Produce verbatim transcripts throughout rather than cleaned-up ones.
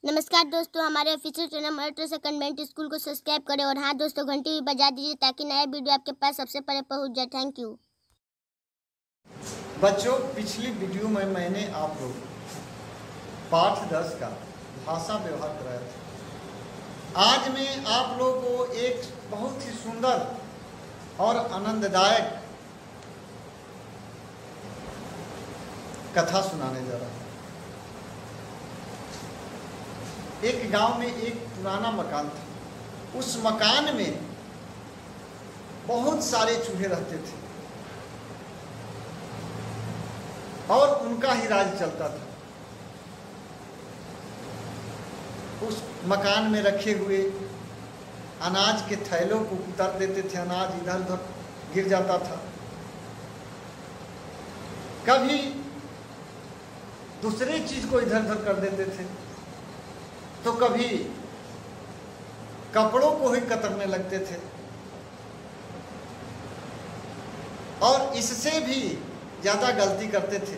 नमस्कार दोस्तों, हमारे ऑफिशियल चैनल मराठवाड़ा से कन्वेंट स्कूल को सब्सक्राइब करें और हाँ दोस्तों, घंटी भी बजा दीजिए ताकि नया वीडियो आपके पास सबसे पहले पहुंच जाए। थैंक यू बच्चों, पिछली वीडियो में मैंने आप लोग पाठ दस का भाषा व्यवहार कराया था। आज मैं आप लोगों को एक बहुत ही सुंदर और आनंददायक कथा सुनाने जा रहा हूँ। एक गांव में एक पुराना मकान था। उस मकान में बहुत सारे चूहे रहते थे और उनका ही राज चलता था। उस मकान में रखे हुए अनाज के थैलों को उतार देते थे, अनाज इधर उधर गिर जाता था। कभी दूसरे चीज को इधर उधर कर देते थे, तो कभी कपड़ों को ही कतरने लगते थे और इससे भी ज्यादा गलती करते थे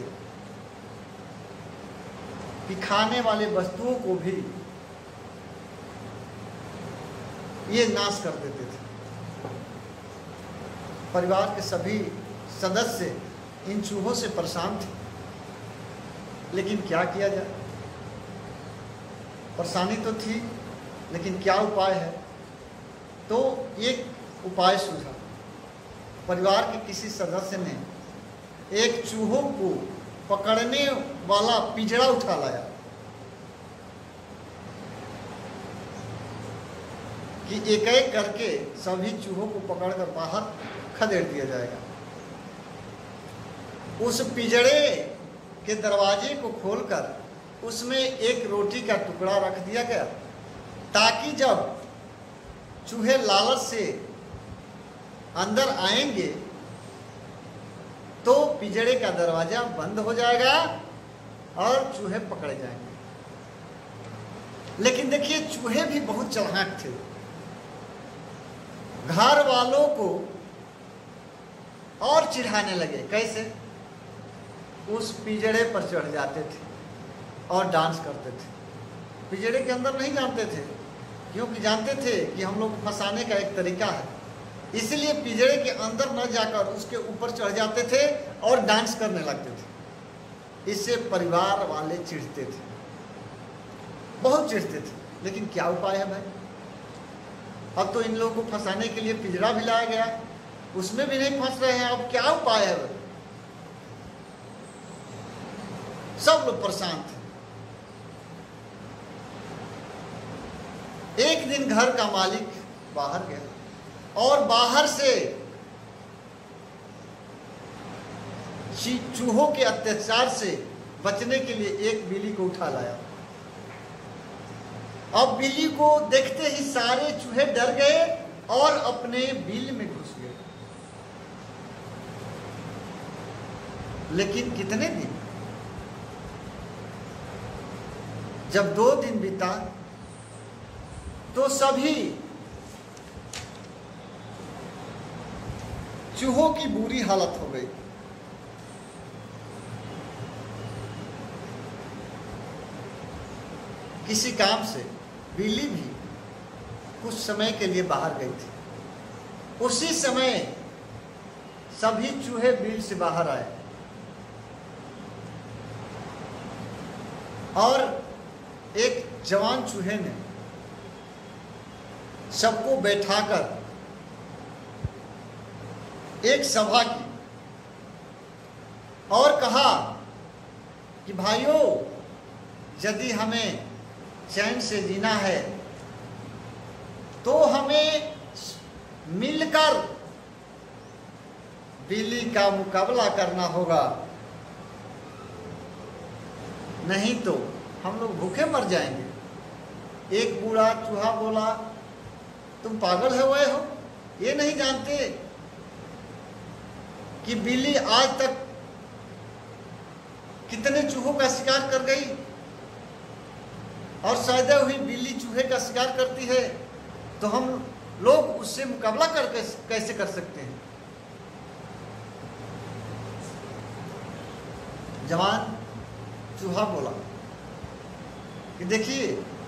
कि खाने वाले वस्तुओं को भी ये नाश कर देते थे। परिवार के सभी सदस्य इन चूहों से परेशान थे, लेकिन क्या किया जाए। परेशानी तो थी, लेकिन क्या उपाय है। तो एक उपाय सूझा। परिवार के किसी सदस्य ने एक चूहों को पकड़ने वाला पिंजरा उठा लाया कि एक एक करके सभी चूहों को पकड़कर बाहर खदेड़ दिया जाएगा। उस पिंजरे के दरवाजे को खोलकर उसमें एक रोटी का टुकड़ा रख दिया गया, ताकि जब चूहे लालच से अंदर आएंगे तो पिंजरे का दरवाजा बंद हो जाएगा और चूहे पकड़े जाएंगे। लेकिन देखिए, चूहे भी बहुत चालाक थे। घर वालों को और चिढ़ाने लगे। कैसे? उस पिंजरे पर चढ़ जाते थे और डांस करते थे। पिंजरे के अंदर नहीं जानते थे, क्योंकि जानते थे कि हम लोग फंसाने का एक तरीका है। इसलिए पिंजरे के अंदर न जाकर उसके ऊपर चढ़ जाते थे और डांस करने लगते थे। इससे परिवार वाले चिढ़ते थे, बहुत चिढ़ते थे। लेकिन क्या उपाय है भाई? अब तो इन लोगों को फंसाने के लिए पिंजरा भी लाया गया, उसमें भी नहीं फंस रहे हैं। अब क्या उपाय है भाई? सब लोग परेशान थे। एक दिन घर का मालिक बाहर गया और बाहर से चूहों के अत्याचार से बचने के लिए एक बिल्ली को उठा लाया। अब बिल्ली को देखते ही सारे चूहे डर गए और अपने बिल में घुस गए। लेकिन कितने दिन? जब दो दिन बीता तो सभी चूहों की बुरी हालत हो गई। किसी काम से बिल्ली भी कुछ समय के लिए बाहर गई थी। उसी समय सभी चूहे बिल से बाहर आए और एक जवान चूहे ने सबको बैठाकर एक सभा की और कहा कि भाइयों, यदि हमें चैन से जीना है तो हमें मिलकर बिल्ली का मुकाबला करना होगा, नहीं तो हम लोग भूखे मर जाएंगे। एक बूढ़ा चूहा बोला, तुम पागल है हुए हो? ये नहीं जानते कि बिल्ली आज तक कितने चूहों का शिकार कर गई और शायद हुई बिल्ली चूहे का शिकार करती है, तो हम लोग उससे मुकाबला कर कैसे कर सकते हैं? जवान चूहा बोला कि देखिए,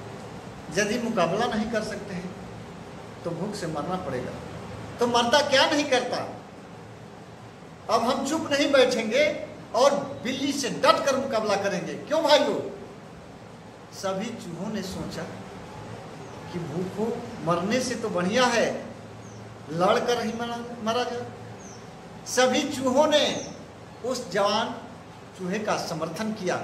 यदि मुकाबला नहीं कर सकते हैं तो भूख से मरना पड़ेगा। तो मरता क्या नहीं करता। अब हम चुप नहीं बैठेंगे और बिल्ली से डट कर मुकाबला करेंगे। क्यों भाइयों? सभी चूहों ने सोचा कि भूखों मरने से तो बढ़िया है लड़कर ही मरा मरा जाए। सभी चूहों ने उस जवान चूहे का समर्थन किया।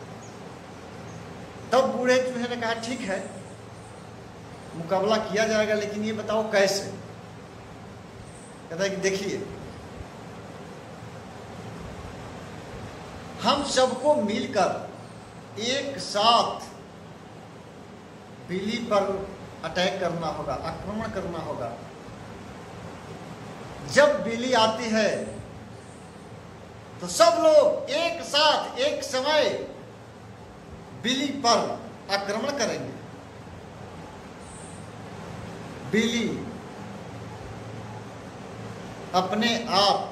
तब बूढ़े चूहे ने कहा ठीक है मुकाबला किया जाएगा, लेकिन ये बताओ कैसे। कहता है कि देखिए हम सबको मिलकर एक साथ बिल्ली पर अटैक करना होगा, आक्रमण करना होगा। जब बिल्ली आती है तो सब लोग एक साथ एक समय बिल्ली पर आक्रमण करेंगे। बिल्ली अपने आप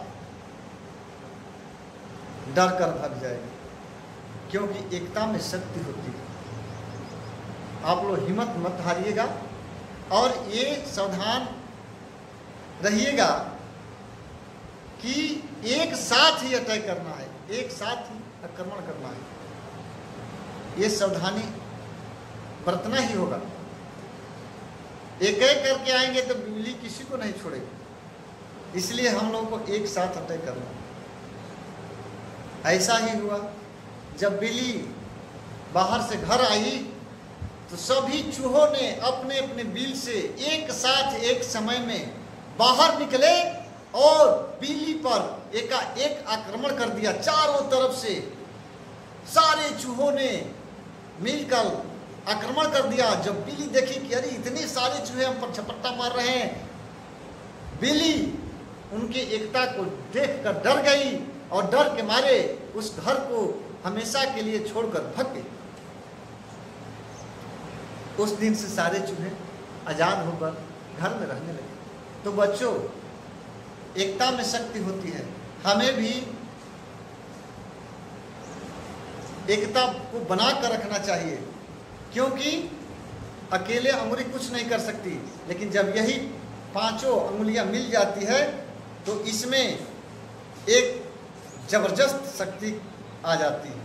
डर कर भाग जाएगी, क्योंकि एकता में शक्ति होती है। आप लोग हिम्मत मत हारिएगा और ये सावधान रहिएगा कि एक साथ ही अटैक करना है, एक साथ ही आक्रमण करना है। ये सावधानी बरतना ही होगा। एक एक करके आएंगे तो बिल्ली किसी को नहीं छोड़ेगी, इसलिए हम लोगों को एक साथ अटैक करना है। ऐसा ही हुआ। जब बिल्ली बाहर से घर आई तो सभी चूहों ने अपने अपने बिल से एक साथ एक समय में बाहर निकले और बिल्ली पर एकाएक आक्रमण कर दिया। चारों तरफ से सारे चूहों ने मिलकर आक्रमण कर दिया। जब बिल्ली देखी कि अरे इतने सारे चूहे हम पर झपट्टा मार रहे हैं, बिल्ली उनकी एकता को देखकर डर गई और डर के मारे उस घर को हमेशा के लिए छोड़कर भाग गई। उस दिन से सारे चूहे आजाद होकर घर में रहने लगे। तो बच्चों, एकता में शक्ति होती है। हमें भी एकता को बना कर रखना चाहिए, क्योंकि अकेले अंगुली कुछ नहीं कर सकती, लेकिन जब यही पांचों अंगुलियां मिल जाती है तो इसमें एक जबरदस्त शक्ति आ जाती है।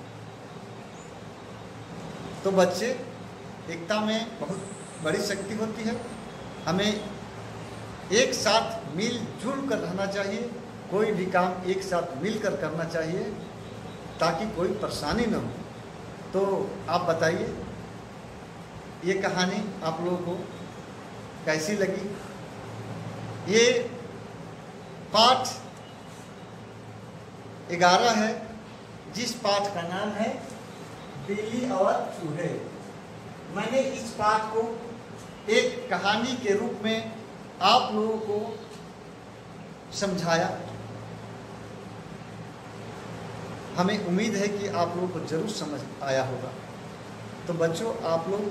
तो बच्चे, एकता में बहुत बड़ी शक्ति होती है। हमें एक साथ मिलजुल कर रहना चाहिए, कोई भी काम एक साथ मिलकर करना चाहिए ताकि कोई परेशानी न हो। तो आप बताइए ये कहानी आप लोगों को कैसी लगी। ये पाठ ग्यारह है, जिस पाठ का नाम है बिल्ली और चूहे। मैंने इस पाठ को एक कहानी के रूप में आप लोगों को समझाया। हमें उम्मीद है कि आप लोगों को जरूर समझ आया होगा। तो बच्चों, आप लोग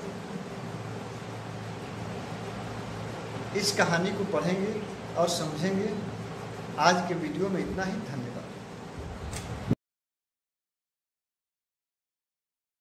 इस कहानी को पढ़ेंगे और समझेंगे। आज के वीडियो में इतना ही। धन्यवाद।